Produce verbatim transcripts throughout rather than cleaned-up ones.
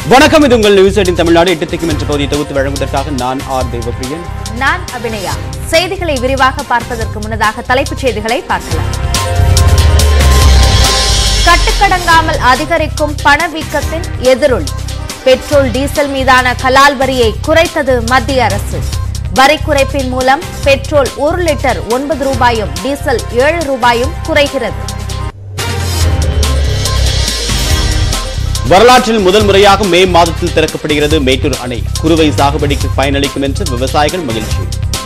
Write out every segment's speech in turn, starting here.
வணக்கம், இது உங்கள் நியூஸ் எய்ட்டீன் தமிழ்நாடு எட்டு திக்கும் என்ற பகுதியை தொகுத்து வழங்குவதற்காக நான் ஆர் தேவப்பிரியன், நான் அபிநயா. செய்திகளை விரிவாக பார்ப்பதற்கு முன்னதாக தலைப்புச் செய்திகளை பார்க்கலாம். கட்டுக்கடங்காமல் அதிகரிக்கும் பணவீக்கத்தின் எதிரொலி. பெட்ரோல் டீசல் மீதான கலால் வரியை குறைத்தது மத்திய அரசு. வரி குறைப்பின் மூலம் பெட்ரோல் ஒரு லிட்டர் ஒன்பது ரூபாயும் டீசல் ஏழு ரூபாயும் குறைகிறது. வரலாற்றில் முதல் முறையாக மே மாதத்தில் திறக்கப்படுகிறது மேட்டூர் அணை. குறுவை சாகுபடிக்கு பயனளிக்கும் என்று விவசாயிகள் மகிழ்ச்சி.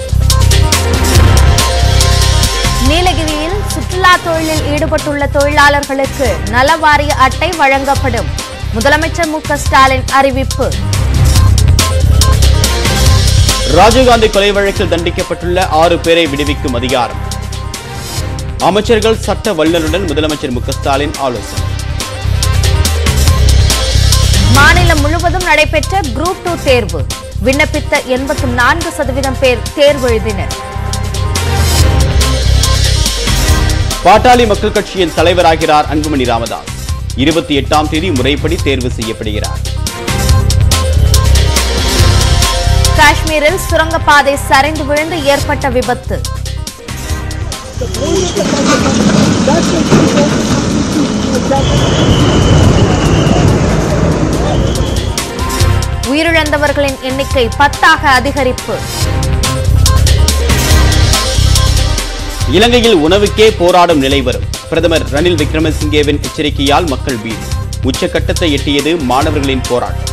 நீலகிரியில் சுற்றுலா தொழிலில் ஈடுபட்டுள்ள தொழிலாளர்களுக்கு நலவாரிய அட்டை வழங்கப்படும். முதலமைச்சர் மு க ஸ்டாலின் அறிவிப்பு. ராஜீவ்காந்தி கொலை வழக்கில் தண்டிக்கப்பட்டுள்ள ஆறு பேரை விடுவிக்கும் அதிகாரம். அமைச்சர்கள் சட்ட வல்லுநருடன் முதலமைச்சர் மு க ஸ்டாலின் ஆலோசனை. மாநிலம் முழுவதும் நடைபெற்ற குரூப் டூ தேர்வு. விண்ணப்பித்த எண்பத்தி நான்கு சதவீதம் பேர் தேர்வு எழுதினர். பாட்டாளி மக்கள் கட்சியின் தலைவராகிறார் அன்புமணி ராமதாஸ். இருபத்தி எட்டாம் தேதி முறைப்படி தேர்வு செய்யப்படுகிறார். காஷ்மீரில் சுரங்கப்பாதை சரிந்து விழுந்து ஏற்பட்ட விபத்து. உயிரிழந்தவர்களின் எண்ணிக்கை பத்தாக அதிகரிப்பு. இலங்கையில் உணவுக்கே போராடும் நிலை வரும். பிரதமர் ரணில் விக்ரமசிங்கேவின் எச்சரிக்கையால் மக்கள் பீதி. உச்சக்கட்டத்தை எட்டியது மாணவர்களின் போராட்டம்.